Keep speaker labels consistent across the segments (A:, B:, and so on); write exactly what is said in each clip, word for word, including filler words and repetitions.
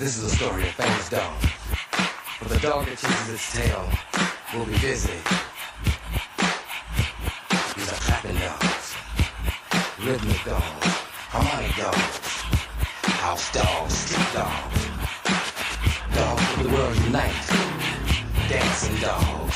A: This is a story of famous dog. For the dog that chases its tail will be busy. These are clapping dogs, rhythmic dogs, harmonic dogs, house dogs, street dogs, dogs of the world unite, dancing dogs.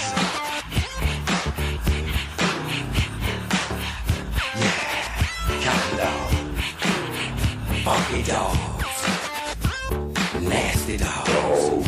A: Yeah, counting dogs, funky dogs, nasty dogs.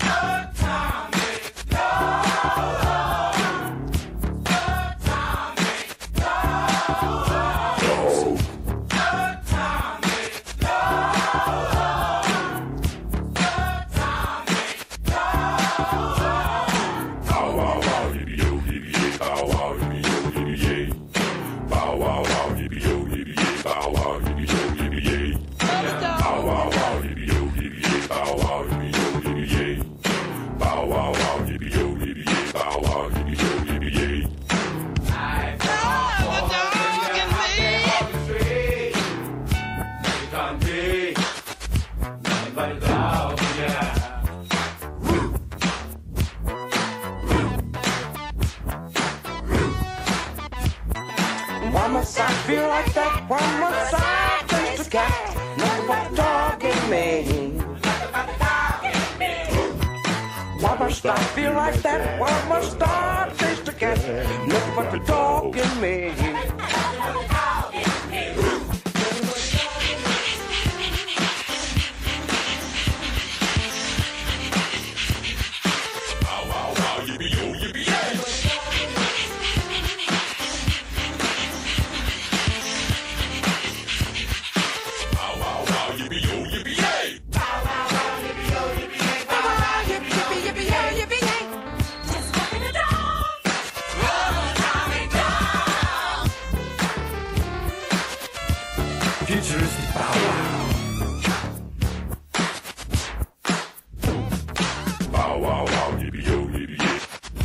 B: Why must I feel like that? Why must I taste the cat? Nothing but the dog in me. Why must I feel like that? Why must I taste the cat? Nothing but the dog in me.
A: Futuristic bow wow.
C: Bow wow wow, yippee yo, yippee yay.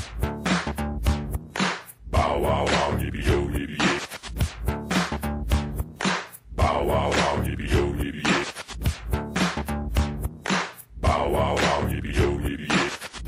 C: Bow wow wow, yippee yo, yippee yay. Bow wow wow, yippee yo, yippee yay. Bow wow wow, yippee yo, yippee yay.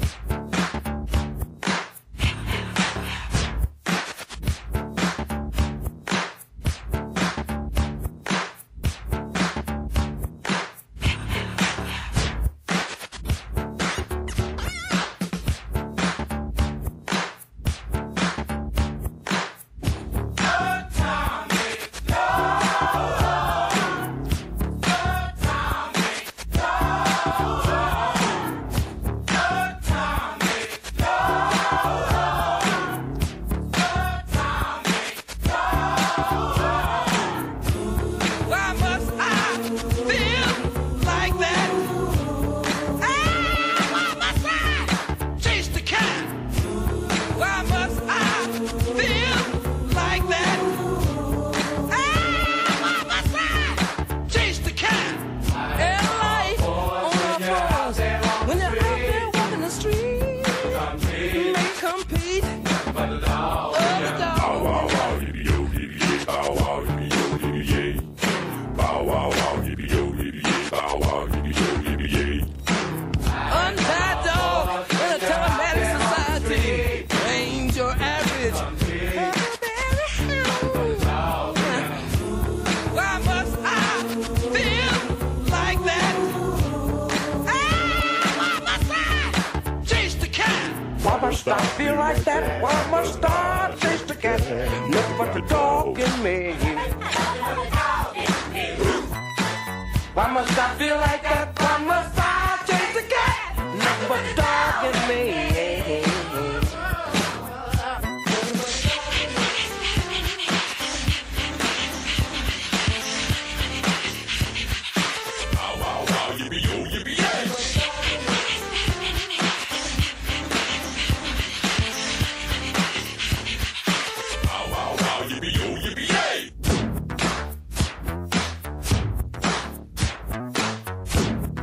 B: Why must I feel like that? Why must I taste the cat? Nothing but the dog in me. Why must I feel like that? Why must I taste the cat? Nothing but the dog in me.
C: Bow wow wow, yippee yo, yippee yay. Bow wow wow, yippee yo, yippee yay.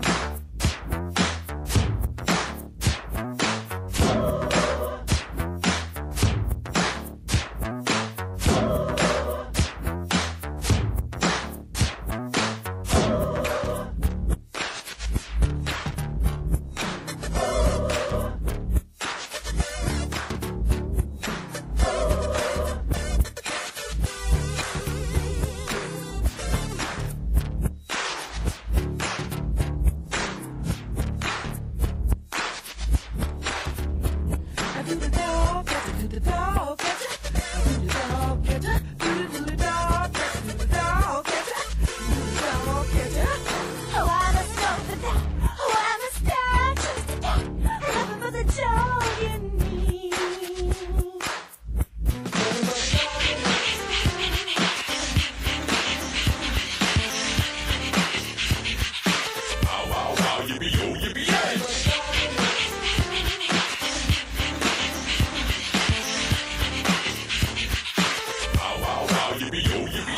C: yo, yippee